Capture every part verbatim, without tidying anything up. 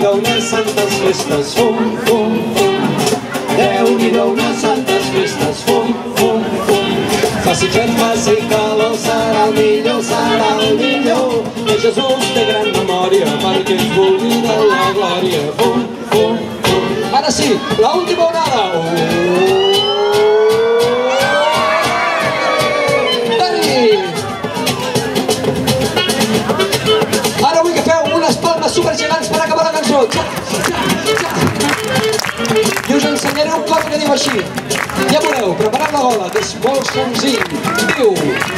Déu-n'hi-do unes santes festes, fum, fum, fum. Déu-n'hi-do unes santes festes, fum, fum, fum. Faci fred, faci calor, serà el millor, serà el millor. Que Jesús té gran memòria perquè ens vulgui de la glòria, fum, fum, fum. Ara sí, l'última onada. Ara vull que feu unes palmes supergegants per acabar la cançó. I us ensenyaré un cor que diu així. Ja veureu, preparant la gola, que és molt senzill. Diu...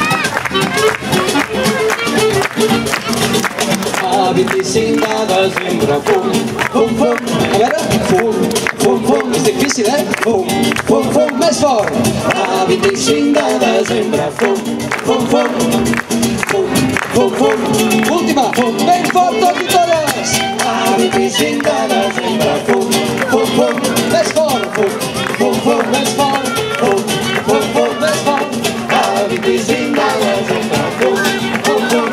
A vint-i-cinc de desembre, fum, fum, fum. A veure, fum, fum, fum. És difícil, eh? Fum, fum, fum. Més fort. A vint-i-cinc de desembre, fum, fum, fum. Fum, fum, fum. Última, fum. Ben fort, tots i totes. A vint-i-cinc de desembre, fum, fum, fum. Més fort, fum, fum, fum. Més fort, fum, fum, fum. Més fort. A vint-i-cinc de desembre, fum, fum, fum.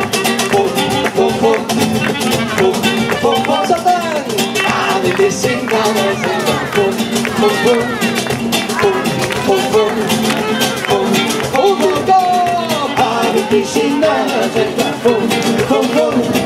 vint-i-cinc de desembre, fum, fum, fum, fum, fum, fum, fum, fum, fum, fum, a vint-i-cinc de desembre, fum, fum, fum.